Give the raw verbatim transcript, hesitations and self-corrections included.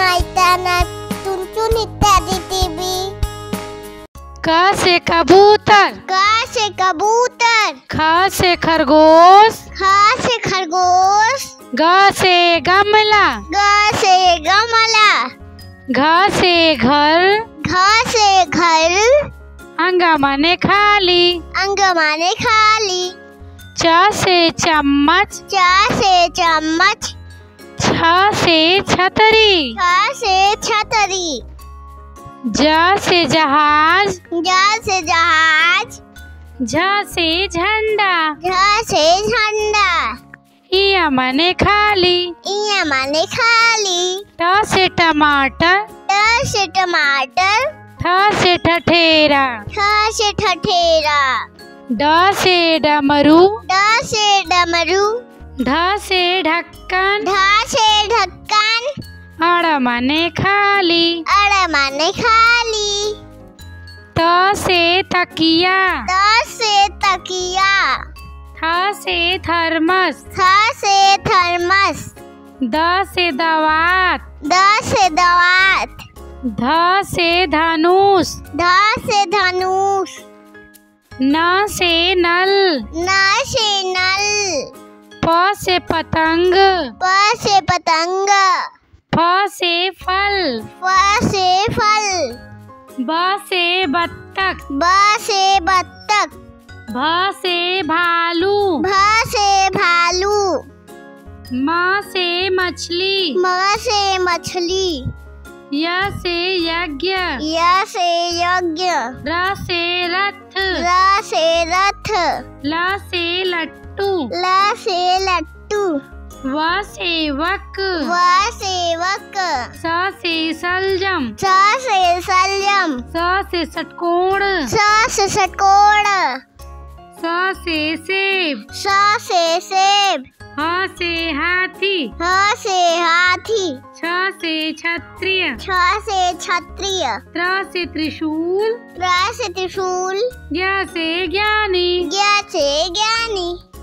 माइताना चुनचुन इत्यादि टीवी। क से कबूतर। क से कबूतर। ख से खरगोश। ख से खरगोश। ग से गमला। ग से गमला। घ से घर। घ से घर। अंग माने खाली। अंग माने खाली। च से चम्मच। च से चम्मच। छ से छतरी। छ से छतरी। ज से जहाज। ज से जहाज। झ से झंडा। झ से झंडा। इ माने खाली। इ माने खाली। ट से टमाटर। ट से टमाटर। ठ से ठठेरा। ठ से ठठेरा। ड से डमरू। ड से डमरू। ढ से ढक्कन। ढ से ढक्कन। अड़ माने खाली। अड़ माने खाली। त से तकिया। त से तकिया। थ से थर्मस। थ से थर्मस। द से दवात। द से दवात। ध से धनुष। ध से धनुष। न से नल। न से नल। प से पतंग। प से पतंग। फ से फल। फ से फल। ब से बत्तख। ब से बत्तख। भ से भालू। भ से भालू। म से मछली। म से मछली। य से यज्ञ। य से यज्ञ। र से रथ। र से रथ। ल से लट्टू। ल से लट्टू। व से वक। व से वक। स से सलजम। स से सलजम। स से षटकोण। स से षटकोण। स से सेब। स से सेब। ह से हाथी। ह से हाथी। छ से क्षत्रिय। छ से क्षत्रिय। त्र से त्रिशूल। त्र से त्रिशूल। ज्ञ से ज्ञानी। ज्ञ से ज्ञानी।